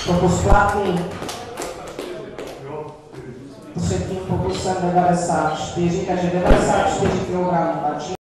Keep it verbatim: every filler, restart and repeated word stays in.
Pokus platný. Třetím pokusem devadesát čtyři, takže devadesát čtyři kilogramů.